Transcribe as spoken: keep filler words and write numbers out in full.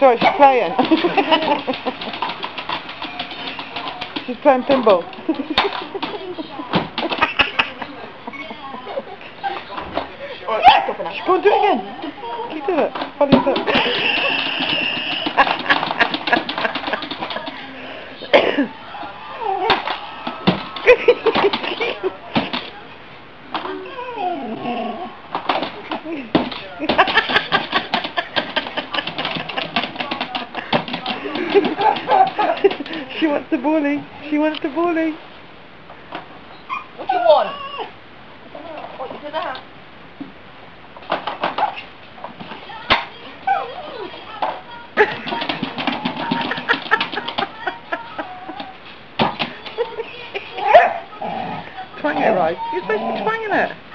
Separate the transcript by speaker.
Speaker 1: Sorry, she's playing. She's playing pinball. Go on, do it again. Keep doing it. Follow your foot. She wants the bully. She wants the bully.
Speaker 2: What do you want? What you do that?
Speaker 1: Twang it right. You're supposed to be twanging it.